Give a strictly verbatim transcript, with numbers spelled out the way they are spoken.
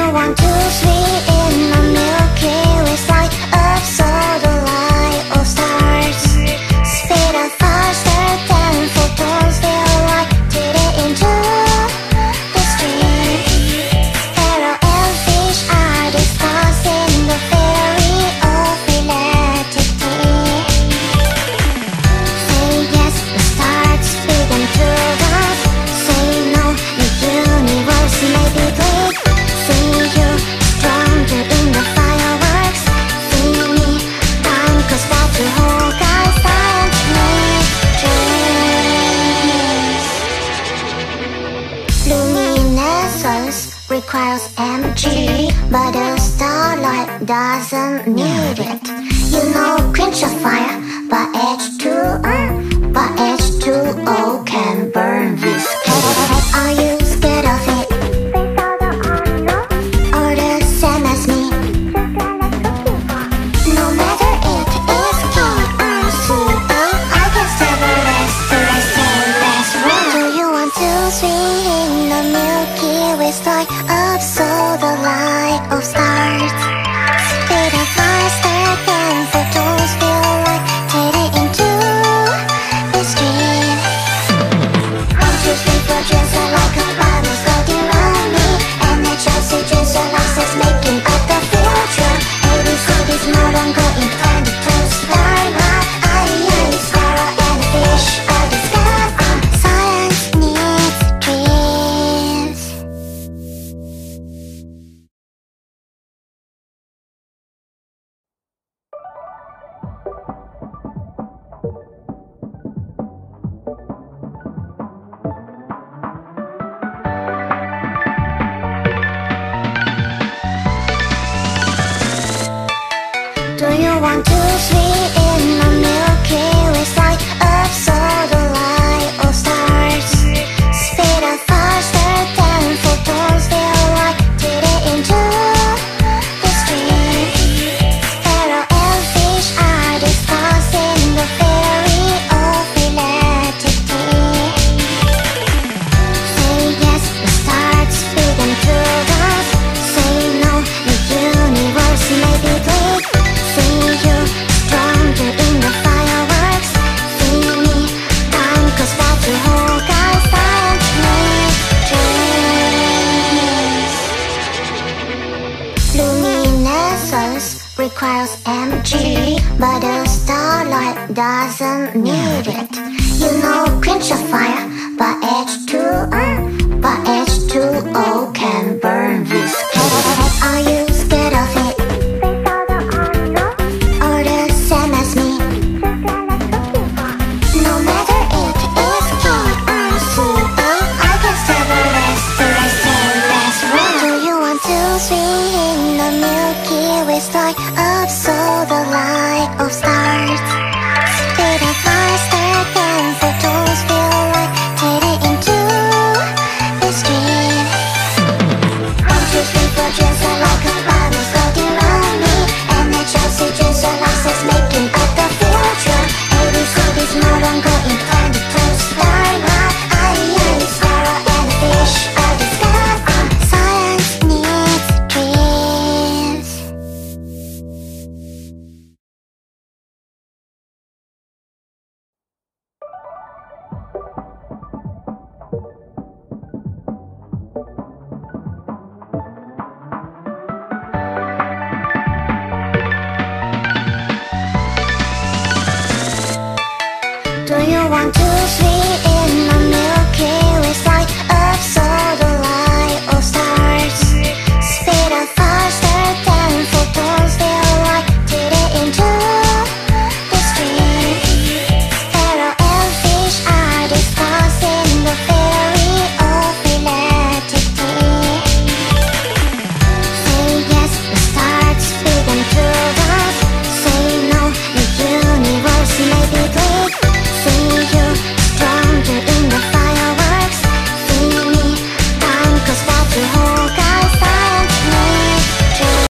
you want to swim in the Milky Way, light up so the light of stars speed up faster than photons will light it into the stream. Sparrow and fish are discussing the theory of relativity. Say yes, the stars begin to dance. Say no, the universe may be big. See you stronger in the fireworks. See me, I'm cause that you whole guys science makes dreams. Luminescence requires energy, but the starlight doesn't need it. You know, quench a fire, but H two O, but H two O can burn this cake. Are you scared of it? Or the same as me? No matter it is king or super, I can sever less to the same best friend. Do you want to swim in the Milky Way, light up so the light of stars speed up faster than photons will light it into the stream. One, two, three, four, dreams are like a bubble floating around me, and I just see dreams are like us making up the future. A B C is no longer intended to start my eye. Sparrow and a fish are discovered. Science needs dreams. Do you want to swim in the Milky Way, light up so the light of stars speed up faster than photons will light it into the stream. Sparrow and fish are discussing the theory of relativity. Say yes, the stars begin to dance. Say no, the universe may be big. See you stronger in the fireworks. See me, I'm cause that you whole guys science makes dreams. Luminescence requires energy, but the starlight doesn't need it. You know, quench a fire, but H two O, but H two O can burn this cake. Are you scared of it? Or the same as me? No matter it is king or super, I can sever less to the same best friend. Do you want to swim in the Milky Way, light up so the light of stars speed up faster than photons will light it into the stream. One, two, three, four, dreams are like a bubble floating around me, and I just see dreams are like us making up the future. A B C is no longer intended to start my eye. Sparrow and a fish are discovered. Science needs dreams. Do you want to swim